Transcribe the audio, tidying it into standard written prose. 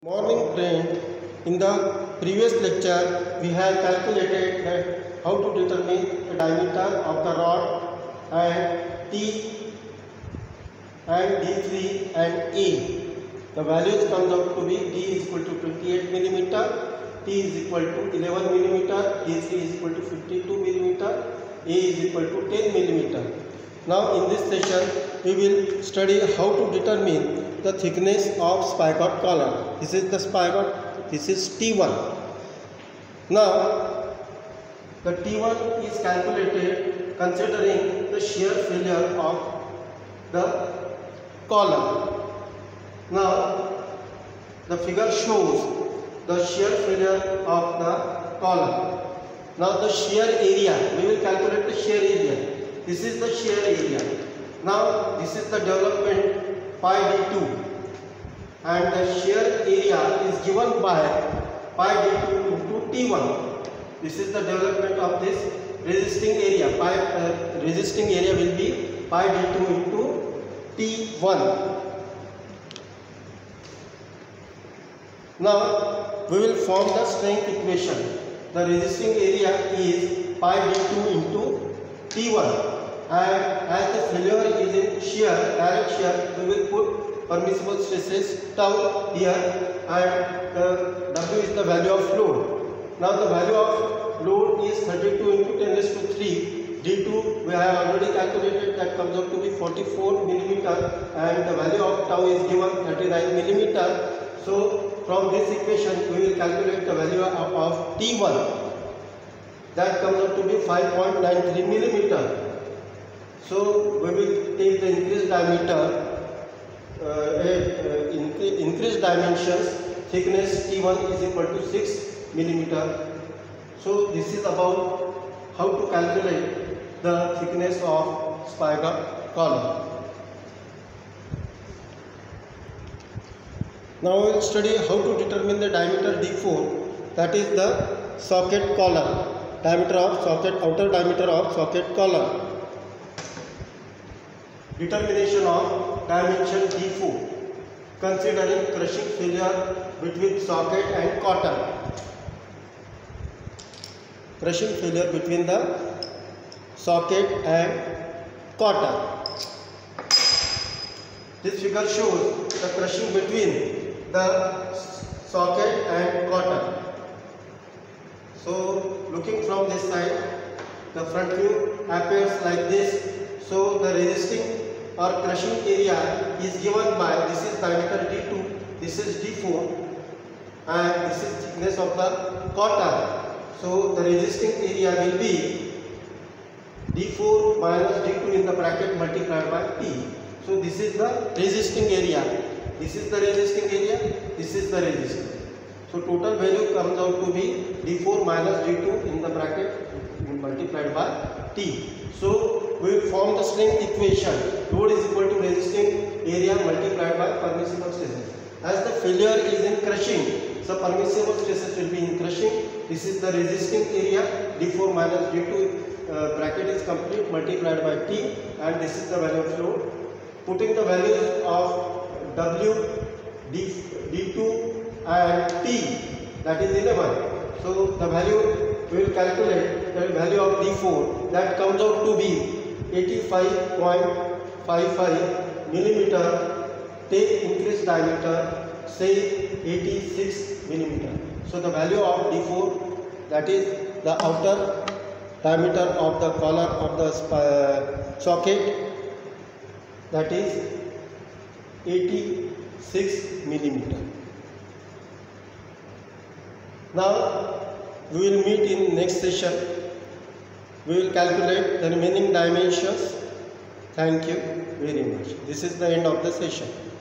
Morning friend, in the previous lecture we have calculated that how to determine the diameter of the rod and T and D3 and A. The values comes out to be D is equal to 28 millimeter, T is equal to 11 millimeter, D3 is equal to 52 millimeter, A is equal to 10 millimeter. Now in this session we will study how to determine the thickness of spigot collar. This is the spigot, this is T1. Now the T1 is calculated considering the shear failure of the collar. Now the figure shows the shear failure of the collar. Now the shear area, we will calculate the shear area. This is the shear area. Now this is the development pi d2 and the shear area is given by pi d2 into T1. This is the development of this resisting area. Resisting area will be pi d2 into T1. Now we will form the strength equation. The resisting area is pi d2 into T1. And as the failure is in shear, direct shear, we will put permissible stresses tau here and W is the value of load. Now the value of load is 32 into 10 raised to 3. D2 we have already calculated, that comes out to be 44 millimeter and the value of tau is given 39 millimeter. So from this equation we will calculate the value of T1, that comes out to be 5.93 millimeter. So we will take the increased diameter, increased dimensions, thickness T1 is equal to 6 millimeter. So this is about how to calculate the thickness of spigot collar. Now we will study how to determine the diameter D4, that is the socket collar, diameter of socket, outer diameter of socket collar. Determination of dimension D4 considering crushing failure between socket and cotton. Crushing failure between the socket and cotton. This figure shows the crushing between the socket and cotton. So looking from this side, the front view appears like this. So the resisting or crushing area is given by, this is diameter D2, this is D4 and this is thickness of the cotton. So the resisting area will be D4 minus D2 in the bracket multiplied by T. So this is the resisting area, this is the resisting area, this is the resistance. So total value comes out to be D4 minus D2 in the bracket multiplied by T. So we will form the strength equation. Load is equal to resisting area multiplied by permissible stresses. As the failure is in crushing, so permissible stresses will be in crushing. This is the resisting area, D4 minus D2 bracket is complete multiplied by T, and this is the value of load. Putting the values of W, D2 and T, that is 11. So the value we will calculate the value of D4, that comes out to be 85.55 millimeter. Take increased diameter, say 86 millimeter. So the value of D4, that is the outer diameter of the collar of the socket, that is 86 millimeter. Now we will meet in next session. We will calculate the remaining dimensions. Thank you very much. This is the end of the session.